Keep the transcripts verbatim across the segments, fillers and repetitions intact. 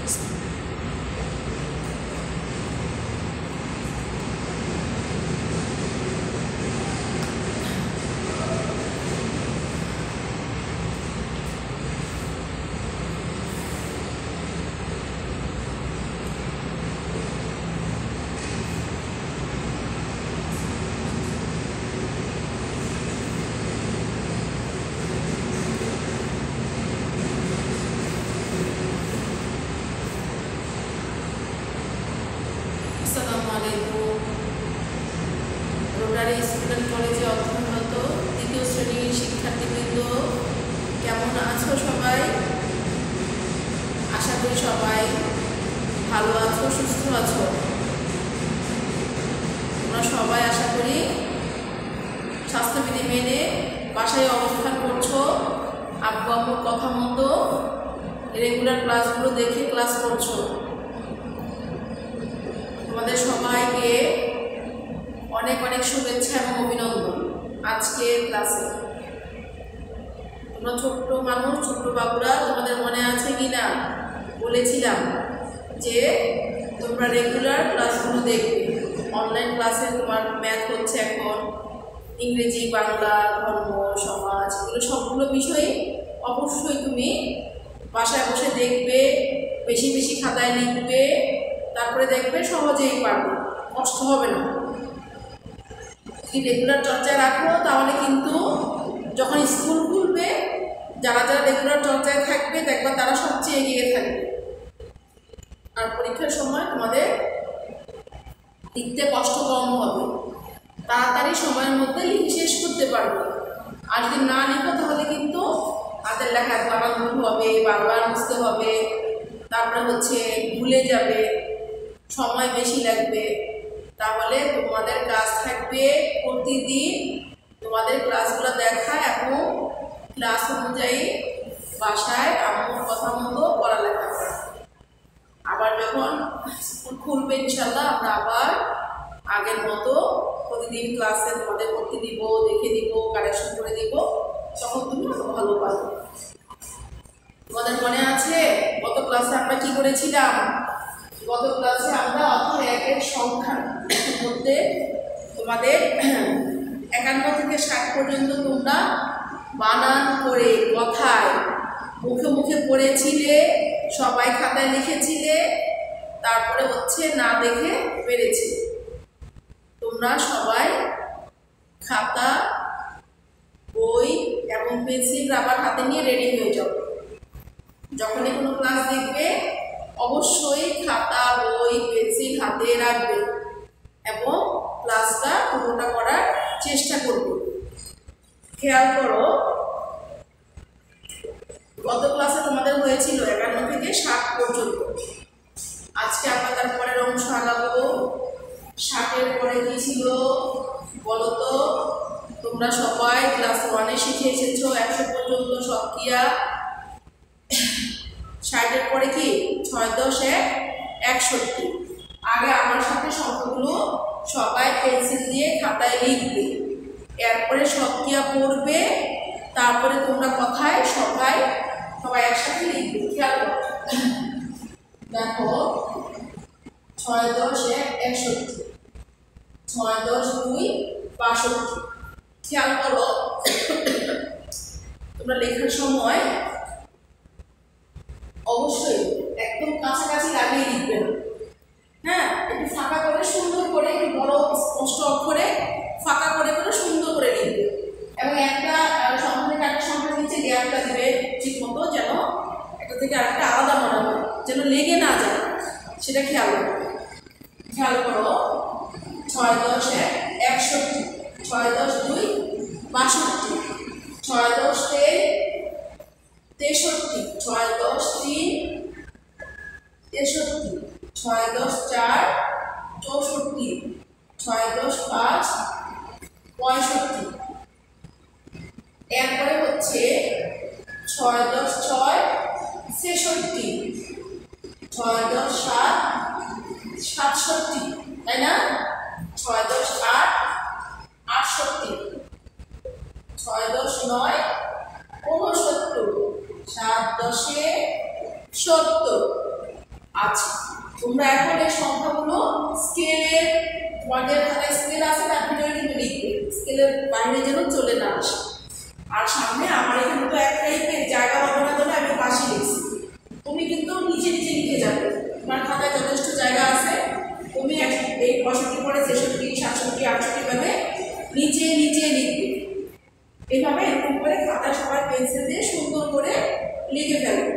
Student কলেজে অধ্যয়নরত দ্বিতীয় শ্রেণীর শিক্ষার্থীবৃন্দ, কেমন আছো সবাই? আশা করি সবাই ভালো আছো, সুস্থ আছো। তোমরা সবাই আশা করি স্বাস্থ্যবিধি মেনে বাসায় অবস্থান করছো, আব্বু আম্মুর কথা মতো রেগুলার ক্লাসগুলো দেখে ক্লাস করছো। তোমাদের সবাইকে অনেক অনেক শুভেচ্ছা এবং অভিনন্দন আজকের ক্লাসে। তোমরা ছোট্ট মানুষ, ছোট্ট বাবুরা, তোমাদের মনে আছে কি না বলেছিলাম যে তোমরা রেগুলার ক্লাসগুলো দেখবে। অনলাইন ক্লাসে তোমার ম্যাথ হচ্ছে এখন, ইংরেজি, বাংলা, ধর্ম, সমাজ, এগুলো সবগুলো বিষয়ই অবশ্যই তুমি বাসায় বসে দেখবে, বেশি বেশি খাতায় লিখবে, তারপরে দেখবে সহজেই পারবে, কষ্ট হবে না। যদি রেগুলার চর্চায় রাখো তাহলে কিন্তু যখন স্কুল খুলবে, যারা যারা রেগুলার চর্চায় থাকবে দেখবা তারা সবচেয়ে এগিয়ে থাকবে। আর পরীক্ষার সময় তোমাদের লিখতে কষ্ট কম হবে, তাড়াতাড়ি সময়ের মধ্যে লিখে শেষ করতে পারবে। আর যদি না লিখো তাহলে কিন্তু হাতের লেখা বারবার ভুল হবে, বারবার বুঝতে হবে, তারপরে হচ্ছে ভুলে যাবে, সময় বেশি লাগবে। তাহলে তোমাদের কাজ থাকবে প্রতিদিন তোমাদের ক্লাসগুলো দেখা এবং ক্লাস অনুযায়ী বাসায় আম্মুর কথা মতো পড়ালেখা করা। আবার যখন স্কুল খুলবে ইনশাল্লাহ আমরা আবার আগের মতো প্রতিদিন ক্লাসে তোমাদের করতে দিব, দেখে দিব, কারেকশন করে দিব, তখন তুমি ভালো পাবে। তোমাদের মনে আছে গত ক্লাসে আমরা কি করেছিলাম? গত ক্লাসে আমরা অধ্যায় একের সংখ্যার মধ্যে তোমাদের একান্ন থেকে ষাট পর্যন্ত তোমরা বানান করে কথায় মুখে মুখে পড়েছিলে, সবাই খাতায় লিখেছিলে, তারপরে হচ্ছে না দেখে পেরেছি। তোমরা সবাই খাতা, বই এবং পেন্সিল রাবার হাতে নিয়ে রেডি হয়ে যাও। যখনই কোনো ক্লাস দেখবে অবশ্যই খাতা, বই, পেন্সিল হাতে রাখবে এবং ক্লাসটা পুরোটা করার চেষ্টা করবে। খেয়াল করো, গত ক্লাসে তোমাদের হয়েছিল একান্ন থেকে ষাট পর্যন্ত। আজকে আমরা তার পরের অংশ আগাবো। ষাটের পরে কি ছিল বলো তো? তোমরা সবাই ক্লাস ওয়ানে শিখে এসেছো একশো পর্যন্ত সক্রিয়া। ষাটের পরে কি ছয় দশ এক একষট্টি। আগে আমার সাথে সংখ্যাগুলো সবাই পেন্সিল দিয়ে খাতায় লিখবে, এরপরে সক্রিয়া পড়বে, তারপরে তোমরা কথায় সবাই সবাই একসাথে লিখবে। খেয়াল করো, দেখো ছয় দশ এক একষট্টি, ছয় দশ দুই বাষট্টি। খেয়াল করো তোমরা লেখার সময় অবশ্যই একদম কাছাকাছি লাগিয়ে লিখবে না, হ্যাঁ, একটু ফাঁকা করে সুন্দর করে, একটু বড় স্পষ্ট অক্ষরে ফাঁকা করে করে সুন্দর করে লিখবে এবং একটা সংখ্যা থেকে একটা সংখ্যার নিচে গ্যাপটা দিবে ঠিক মতো, যেন একটা থেকে আরেকটা আলাদা মনে হয়, যেন লেগে না যায়, সেটা খেয়াল করো। খেয়াল করো, ছয় দশ এক একষট্টি, ছয় দশ দুই বাষট্টি, ছয় দশ তিন তেষট্টি, ছয় দশ তিন তেষট্টি, ছয় দশ চার চৌষট্টি, ছয় দশ পাঁচ পঁয়ষট্টি। এরপরে হচ্ছে ছয় দশ ছয় ছেষট্টি, ছয় দশ সাত সাতষট্টি, তাই না? ছয় দশ আট আটষট্টি, ছয় দশ নয় ঊনসত্তর, সাত দশে সত্তর, আচ্ছা, তোমরা এখন এই সংখ্যাগুলো স্কেলের, তোমাদের খাতায় স্কেল আছে তার ভিতরে কিন্তু লিখবে, স্কেলের বাইরে যেন চলে না আসে। আর সামনে আমার এখানে তো এক টাইপের জায়গা হবে না বলে আমি পাশে লিখছি, তুমি কিন্তু নিচে নিচে লিখে যাবে। তোমার খাতায় যথেষ্ট জায়গা আছে, তুমি এই পঁয়ষট্টি পরে ছেষট্টি সাতষট্টি আটষট্টি ভাবে নিচে নিচে লিখবে। এইভাবে এরকম করে খাতা সবাই পেন্সিল দিয়ে সুন্দর করে লিখে ফেলবে।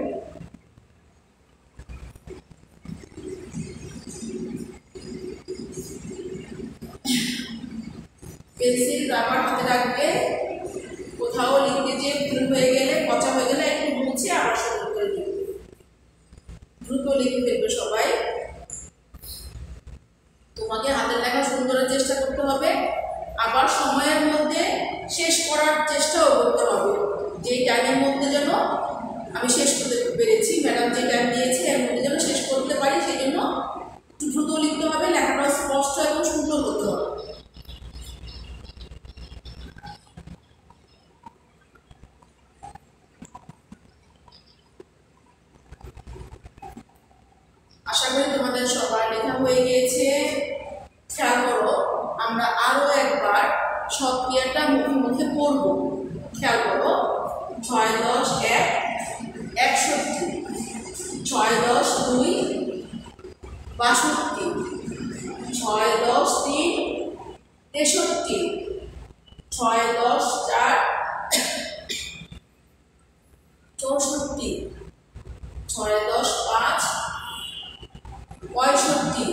পেন্সিল রাবার হাতে রাখবে, কোথাও লিখতে যে ভুল হয়ে গেলে পচা হয়ে গেলে একটু মুছে আবার সুন্দর করে লিখবে, দ্রুত লিখে ফেলবে সবাই। তোমাকে হাতের লেখা সুন্দরের চেষ্টা করতে হবে, আবার সময়ের মধ্যে শেষ করার চেষ্টাও করতে হবে। যেই টাইমের মধ্যে যেন আমি শেষ করতে পেরেছি, ম্যাডাম যে টাইম দিয়েছে এর মধ্যে যেন শেষ করতে পারি, সেই জন্য দ্রুত লিখতে হবে, লেখাটা স্পষ্ট এবং সুন্দর করতে হবে। আশা করি তোমাদের সবার লেখা হয়ে গিয়েছে। খেয়াল করো, আমরা আরো একবার সব ক্রিয়াটা মুখে মুখে পড়ব। খেয়াল করো, ছয় দশ এক একষট্টি, ছয় দশ দুই বাষট্টি, ছয় দশ তিন তেষট্টি, ছয় দশ চার চৌষট্টি, ছয় দশ পাঁচ পঁয়ষট্টি,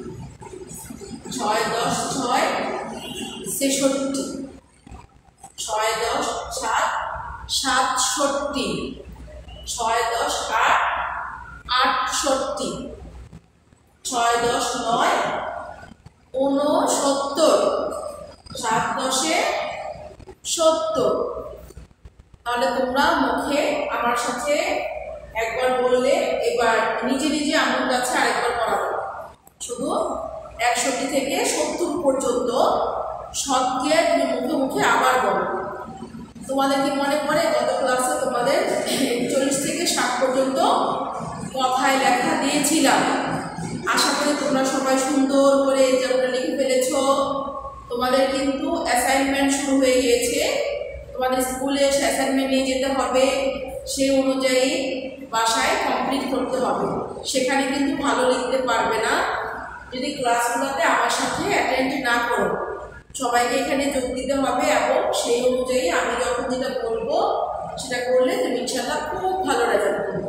ছয় দশ ছয় ছেষট্টি, ছয় দশ সাত সাতষট্টি, ছয় দশ আট আটষট্টি, ছয় দশ নয় ঊনসত্তর, সাত দশে সত্তর। তাহলে তোমরা মুখে আমার সাথে একবার বললে, এবার নিজে নিজে আমার কাছে আরেকবার পড়াবো। শুধু একষট্টি থেকে সত্তর পর্যন্ত সবকে তুমি মুখে মুখে আবার বলো। তোমাদের কি মনে পড়ে গত ক্লাসে তোমাদের একচল্লিশ থেকে ষাট পর্যন্ত কথায় লেখা দিয়েছিলাম? আশা করি তোমরা সবাই সুন্দর করে যেগুলো লিখে ফেলেছ। তোমাদের কিন্তু অ্যাসাইনমেন্ট শুরু হয়ে গিয়েছে, তোমাদের স্কুলে অ্যাসাইনমেন্ট নিয়ে যেতে হবে, সেই অনুযায়ী বাসায় কমপ্লিট করতে হবে। সেখানে কিন্তু ভালো লিখতে পারবে না যদি ক্লাসগুলোতে আমার সাথে অ্যাটেন্ড না করো। সবাইকে এখানে যোগ দিতে হবে এবং সেই অনুযায়ী আমি যখন যেটা বলবো সেটা করলে তুমি ইনশাআল্লাহ খুব ভালো রেজাল্ট করবে।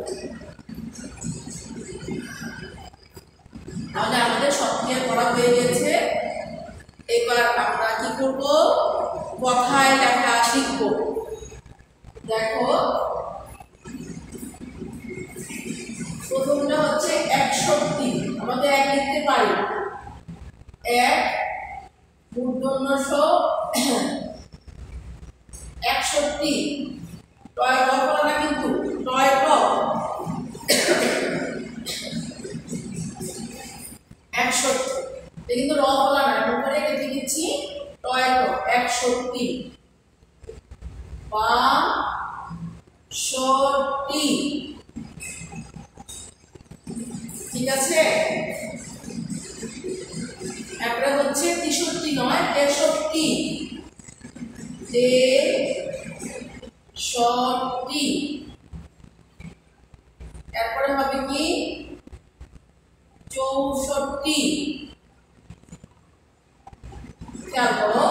তাহলে আমাদের সক্রিয় পড়া হয়ে গেছে, এবার আমরা কি করব, কথায় লেখা শিখব। দেখো, প্রথমটা হচ্ছে একষট্টি, আমাদের এক লিখতে পারি, এক মূর্ধন্য ষ একষট্টি, টয় ট করা না কিন্তু, টয় ট একষট্টি, কিন্তু র বলা না, উপরে কেটে দিচ্ছি টয় ট একষট্টি, বাষট্টি। ঠিক আছে, একটা হচ্ছে তেষট্টি নয় তেষট্টি, তেষট্টি। এরপরে হবে কি চৌষট্টি। খেয়াল করো,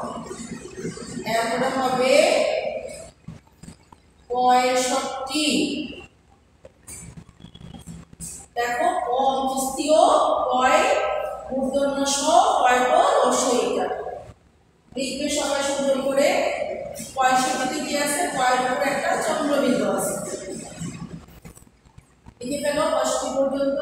এরপরে হবে পঁয়ষট্টি। দেখো, পঞ্চস্তীয় পয় মূর্ধন্য স পয় ট রস্বইকার লিখবে সবাই সুন্দর করে। পঁয়ষট্টিতে কি আছে, পয়ের উপরে একটা চন্দ্রবিন্দু আছে, লিখে ফেলো পঁয়ষট্টি পর্যন্ত।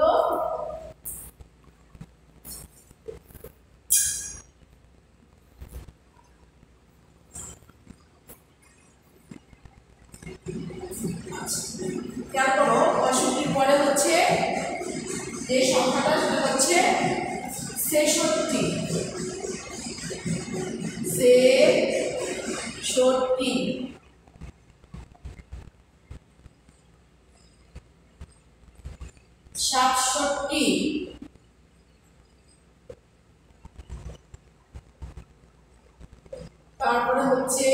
খেয়াল করো, পঁয়ষট্টির পরে হচ্ছে যে সংখ্যাটা সেটা হচ্ছে ছেষট্টি, ছেষট্টি। সাতষট্টি, তারপরে হচ্ছে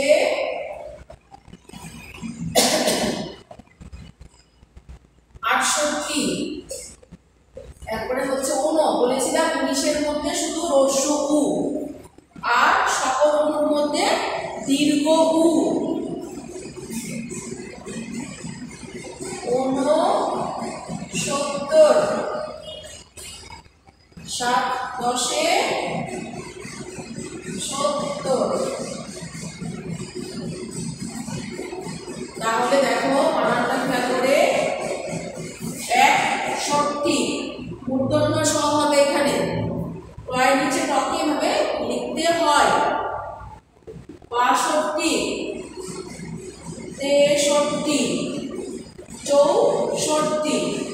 আটষট্টি, এরপরে হচ্ছে উনো, বলেছিলাম উনিশের মধ্যে শুধু হ্রস্ব উ আর সকল অনুর মধ্যে দীর্ঘ উ। ঊনসত্তর, সাত দশে সত্তর। তাহলে দেখো বানানটা খেয়াল করে, একষট্টি মূর্ধন্য স হবে এখানে, টয়ের নিচে টকে ভাবে লিখতে হয়। বাষট্টি, তেষট্টি, চৌষট্টি,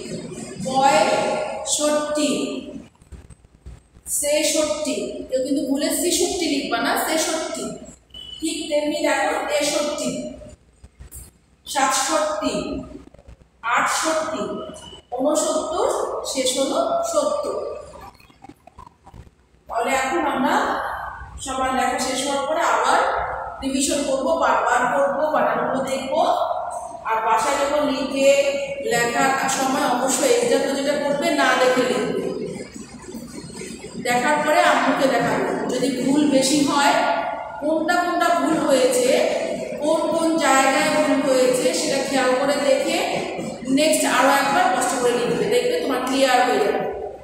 পঁয়ষট্টি, ছেষট্টি। কেউ কিন্তু ভুলে ছেষট্টি লিখবা না, ছেষট্টি। ঠিক তেমনি দেখো তেষট্টি, সাতষট্টি, আটষট্টি, ঊনসত্তর, শেষ হলো সত্তর। তাহলে এখন আমরা সবার লেখা শেষ হওয়ার পরে আবার রিভিশন করবো, বারবার করবো, বানানগুলো দেখবো। আর বাসায় যখন লিখে লেখার সময় অবশ্যই এক্সাম্পল যেটা করবে না দেখে লিখবে। দেখার পরে আম্মুকে দেখাবো, যদি ভুল বেশি হয়, কোনটা কোনটা ভুল হয়েছে, কোন কোন জায়গায় ভুল হয়েছে সেটা খেয়াল করে দেখে নেক্সট আরো একবার কষ্ট করে লিখবে, দেখবে তোমার ক্লিয়ার হয়ে যাবে।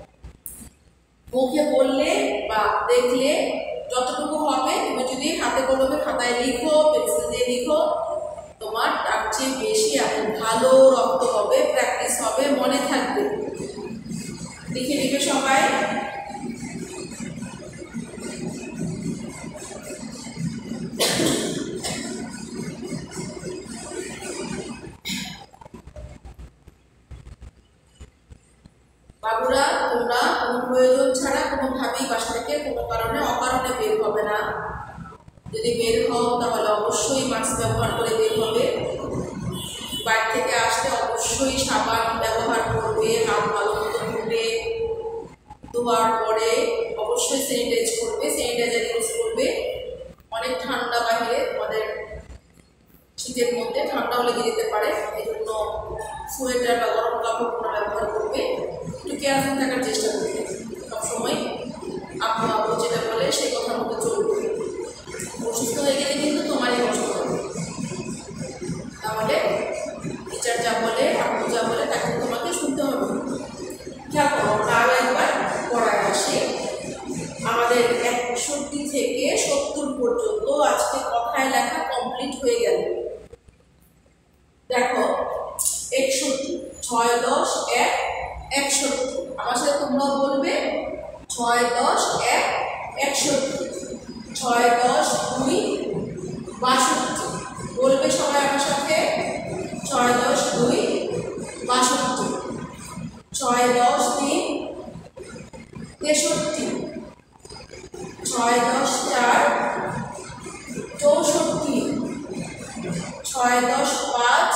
মুখে বললে বা দেখলে যতটুকু হবে, তুমি যদি হাতে কলমে খাতায় লিখো, পেন্সিল দিয়ে লিখো, তোমার তার চেয়ে বেশি এখন ভালো রক্ত হবে, প্র্যাকটিস হবে, মনে থাকবে। লিখে লিখে সবাই। বাবুরা, তোমরা কোনো প্রয়োজন ছাড়া কোনোভাবেই বাসা থেকে কোনো কারণে অকারণে বের হবে না। যদি বের হও তাহলে অবশ্যই মাস্ক ব্যবহার করে বের হবে। বাইরে থেকে আসলে অবশ্যই সাবান ব্যবহার করবে, হাত ভালো মতো ধুবে, ধোয়ার পরে অবশ্যই স্যানিটাইজ করবে, স্যানিটাইজার ইউজ করবে। অনেক ঠান্ডা বাইরে, তোমাদের শীতের মধ্যে ঠান্ডাও লেগে যেতে পারে, এই জন্য সোয়েটার বা গরম কাপড় ব্যবহার করবে। একটু কেয়ারফুল থাকার চেষ্টা করবে, সবসময় আব্বু আব্বু যেটা বলে সেই কথা মতো চলবে। অসুস্থ হয়ে গেলে কিন্তু তোমারই কষ্ট হবে। তাহলে টিচার যা বলে, আব্বু যা বলে তাকে তোমাকে শুনতে হবে। খেয়াল করো, আমরা আরও একবার পড়ায় আসি। আমাদের একষট্টি থেকে সত্তর পর্যন্ত আজকে কথায় লেখা কমপ্লিট হয়ে গেল। দেখো, একষট্টি, ছয় দশ এক, একষট্টি। আমার সাথে তোমরাও বলবে, ছয় দশ এক, একষট্টি। ছয় দশ দুই, বাষট্টি। বলবে সবাই আমার সাথে, ছয় দশ দুই, বাষট্টি। ছয় দশ তিন, তেষট্টি। ছয় দশ চার, চৌষট্টি। ছয় দশ পাঁচ,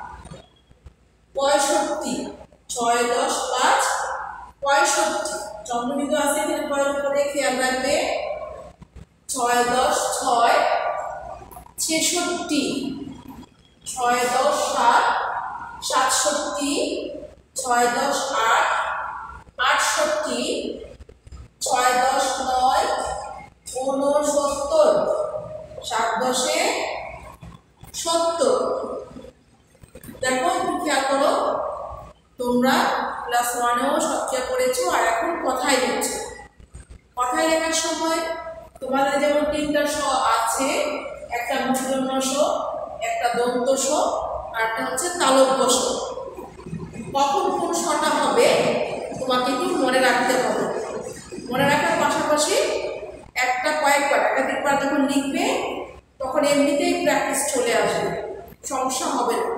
পঁয়ষট্টি। ছয় দশ পাঁচ, পঁয়ষট্টি। চন্দ্রবিন্দু আছে এখানে পয়ের উপরে, খেয়াল রাখবে। ছয় দশ ছয়, ছেষট্টি। ছয় দশ সাত, সাতষট্টি। ছয় দশ আট, আটষট্টি। ছয় দশ নয়, ঊনসত্তর। সাত দশে সত্তর। দেখো, খেয়াল করো, তোমরা ক্লাস ওয়ানেও সৎক্রিয়া করেছো, আর এখন কথায় লিখছো। কথায় লেখার সময় তোমাদের যেমন তিনটা স আছে, একটা মূর্ধন্য স, একটা দন্ত স, আর একটা হচ্ছে তালব্য স। কখন কোন সটা হবে তোমাকে একটু মনে রাখতে হবে। মনে রাখার পাশাপাশি একটা কয়েকবার একাধিকবার যখন লিখবে তখন এমনিতেই প্র্যাকটিস চলে আসবে, সমস্যা হবে না।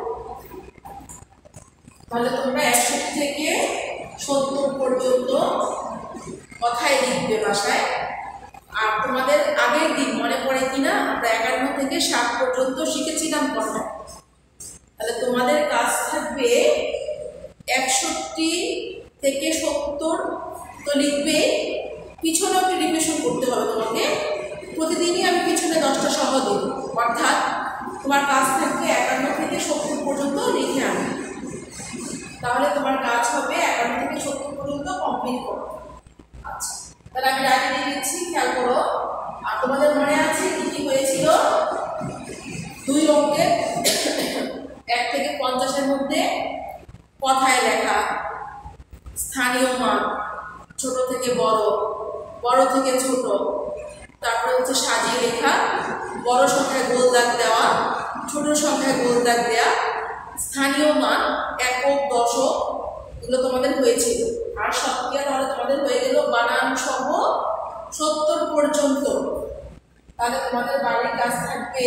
তাহলে তোমরা একষট্টি থেকে সত্তর পর্যন্ত কথায় লিখবে বাসায়। আর তোমাদের আগের দিন মনে পড়ে কিনা, আমরা একান্ন থেকে ষাট পর্যন্ত শিখেছিলাম কথা। তাহলে তোমাদের কাজ থাকবে একষট্টি থেকে সত্তর তো লিখবে, পিছনে একটু রিভিশন করতে হবে তোমাকে। প্রতিদিনই আমি পিছনে দশটা সহ দেব, অর্থাৎ তোমার কাজ থাকবে একান্ন থেকে সত্তর পর্যন্ত লিখে আনো। তাহলে তোমার কাজ হবে একান্ন থেকে সত্তর পর্যন্ত কমপ্লিট করো। আচ্ছা, তাহলে আমি ডায়রি দিয়ে দিচ্ছি, খেয়াল করো। আর তোমাদের মনে আছে কি কি হয়েছিল? দুই অঙ্কের এক থেকে পঞ্চাশের মধ্যে কথায় লেখা, স্থানীয় মান, ছোট থেকে বড়, বড় থেকে ছোট, তারপরে হচ্ছে সাজিয়ে লেখা, বড় সংখ্যায় গোল দাগ দেওয়া, ছোট সংখ্যায় গোল দাগ দেওয়া, স্থানীয় মান, একক, দশক, এগুলো তোমাদের হয়েছিল। আর সবকিয়া তাহলে তোমাদের হয়ে গেল বানান সহ সত্তর পর্যন্ত। তাহলে তোমাদের বাড়ির কাজ থাকবে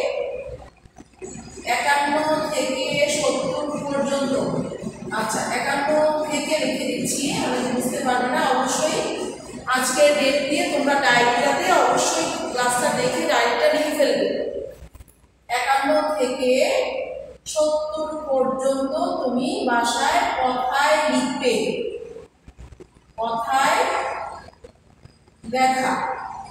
একান্ন থেকে সত্তর পর্যন্ত। আচ্ছা, একান্ন থেকে লিখে দিচ্ছি, আমি বুঝতে পারবে না। অবশ্যই আজকের ডেট দিয়ে তোমরা ডায়েরিটাতে অবশ্যই ক্লাসটা দেখে ডায়েরিটা লিখে ফেলবে। একান্ন থেকে সত্তর পর্যন্ত তুমি বাসায় কথায় লিখবে, কথায় দেখা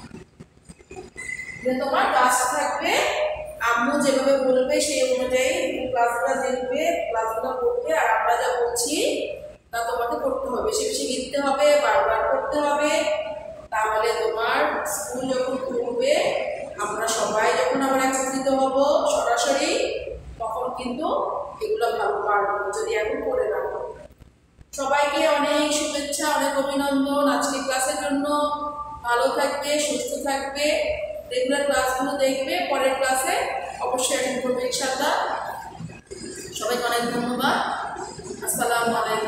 যে তোমার কাজ থাকবে। আম্মু যেভাবে বলবে সেই অনুযায়ী ক্লাসগুলো দেখবে, ক্লাসগুলো পড়বে, আর আমরা যা বলছি তা তোমাকে করতে হবে। বেশি বেশি লিখতে হবে, বারবার করতে হবে। তাহলে তোমার স্কুল যখন করবে, আমরা সবাই যখন আবার একত্রিত হব সরাসরি, তখন কিন্তু এগুলো ভালো পারবো যদি এখন করে রাখো। সবাইকে অনেক শুভেচ্ছা, অনেক অভিনন্দন আজকে ক্লাসের জন্য। ভালো থাকবে, সুস্থ থাকবে, রেগুলার ক্লাসগুলো দেখবে, পরের ক্লাসে অবশ্যই অ্যাটেন্ড করবে ইনশাআল্লাহ। সবাইকে অনেক ধন্যবাদ। আসসালামু আলাইকুম।